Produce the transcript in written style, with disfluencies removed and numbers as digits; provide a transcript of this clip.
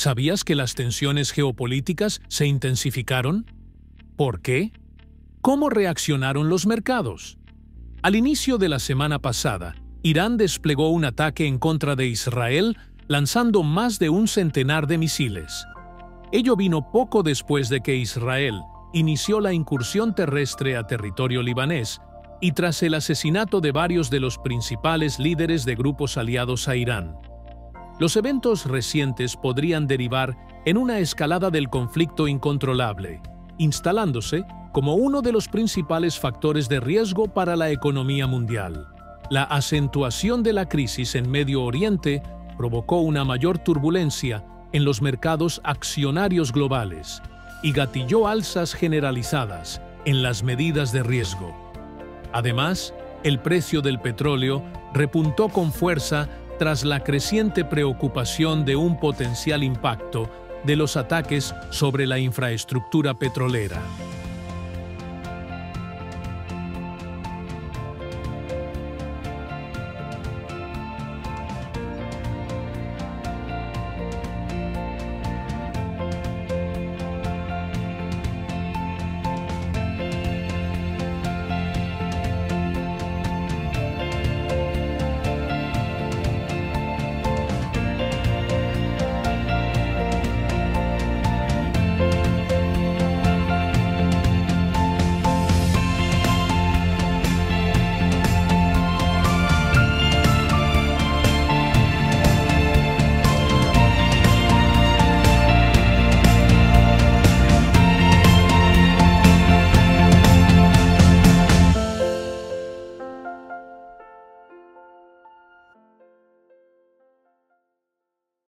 ¿Sabías que las tensiones geopolíticas se intensificaron? ¿Por qué? ¿Cómo reaccionaron los mercados? Al inicio de la semana pasada, Irán desplegó un ataque en contra de Israel, lanzando más de un centenar de misiles. Ello vino poco después de que Israel inició la incursión terrestre a territorio libanés y tras el asesinato de varios de los principales líderes de grupos aliados a Irán. Los eventos recientes podrían derivar en una escalada del conflicto incontrolable, instalándose como uno de los principales factores de riesgo para la economía mundial. La acentuación de la crisis en Medio Oriente provocó una mayor turbulencia en los mercados accionarios globales y gatilló alzas generalizadas en las medidas de riesgo. Además, el precio del petróleo repuntó con fuerza tras la creciente preocupación de un potencial impacto de los ataques sobre la infraestructura petrolera.